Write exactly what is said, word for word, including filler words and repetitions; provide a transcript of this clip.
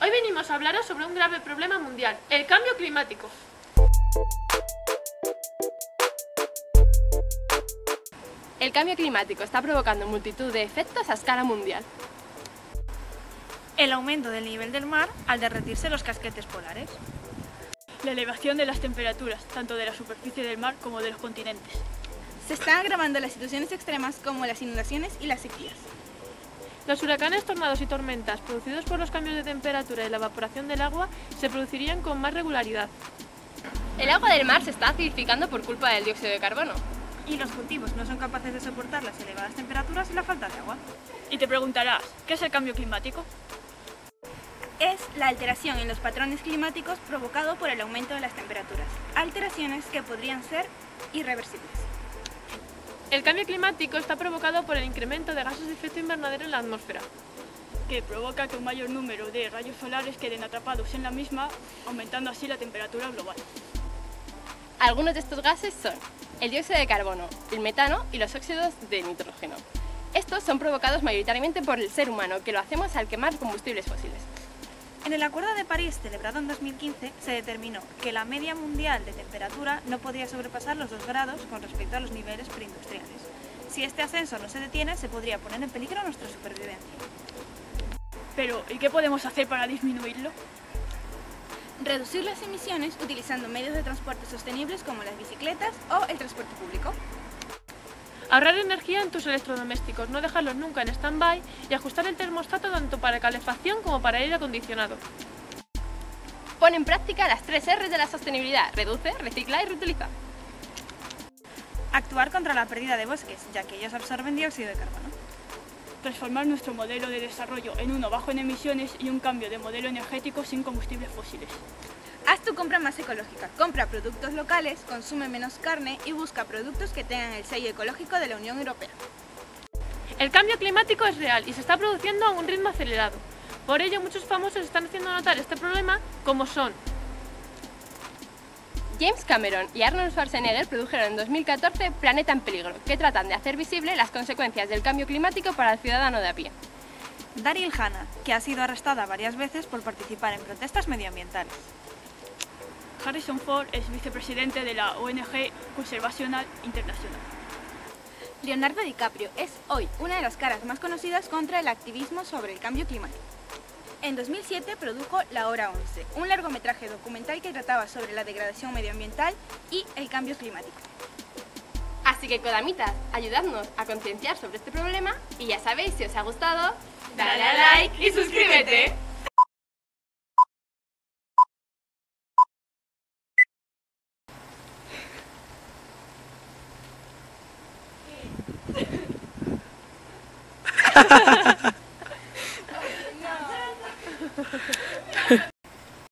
Hoy venimos a hablaros sobre un grave problema mundial, el cambio climático. El cambio climático está provocando multitud de efectos a escala mundial. El aumento del nivel del mar al derretirse los casquetes polares. La elevación de las temperaturas, tanto de la superficie del mar como de los continentes. Se están agravando las situaciones extremas como las inundaciones y las sequías. Los huracanes, tornados y tormentas producidos por los cambios de temperatura y la evaporación del agua se producirían con más regularidad. El agua del mar se está acidificando por culpa del dióxido de carbono. Y los cultivos no son capaces de soportar las elevadas temperaturas y la falta de agua. Y te preguntarás, ¿qué es el cambio climático? Es la alteración en los patrones climáticos provocado por el aumento de las temperaturas, alteraciones que podrían ser irreversibles. El cambio climático está provocado por el incremento de gases de efecto invernadero en la atmósfera, Que provoca que un mayor número de rayos solares queden atrapados en la misma, aumentando así la temperatura global. Algunos de estos gases son el dióxido de carbono, el metano y los óxidos de nitrógeno. Estos son provocados mayoritariamente por el ser humano, que lo hacemos al quemar combustibles fósiles. En el Acuerdo de París, celebrado en dos mil quince, se determinó que la media mundial de temperatura no podía sobrepasar los dos grados con respecto a los niveles preindustriales. Si este ascenso no se detiene, se podría poner en peligro nuestra supervivencia. Pero, ¿y qué podemos hacer para disminuirlo? Reducir las emisiones utilizando medios de transporte sostenibles como las bicicletas o el transporte público. ahorrar energía en tus electrodomésticos, no dejarlos nunca en stand-by y ajustar el termostato tanto para calefacción como para aire acondicionado. Pon en práctica las tres erres de la sostenibilidad: reduce, recicla y reutiliza. Actuar contra la pérdida de bosques, ya que ellos absorben dióxido de carbono. Transformar nuestro modelo de desarrollo en uno bajo en emisiones y un cambio de modelo energético sin combustibles fósiles. Haz tu compra más ecológica, compra productos locales, consume menos carne y busca productos que tengan el sello ecológico de la Unión Europea. El cambio climático es real y se está produciendo a un ritmo acelerado. Por ello, muchos famosos están haciendo notar este problema, como son James Cameron y Arnold Schwarzenegger produjeron en dos mil catorce Planeta en Peligro, que tratan de hacer visible las consecuencias del cambio climático para el ciudadano de a pie. Daryl Hannah, que ha sido arrestada varias veces por participar en protestas medioambientales. Harrison Ford es vicepresidente de la O N G Conservational International. Leonardo DiCaprio es hoy una de las caras más conocidas contra el activismo sobre el cambio climático. En dos mil siete produjo La Hora once, un largometraje documental que trataba sobre la degradación medioambiental y el cambio climático. Así que, Kodamitas, ayudadnos a concienciar sobre este problema y ya sabéis, si os ha gustado, dale a like y suscríbete.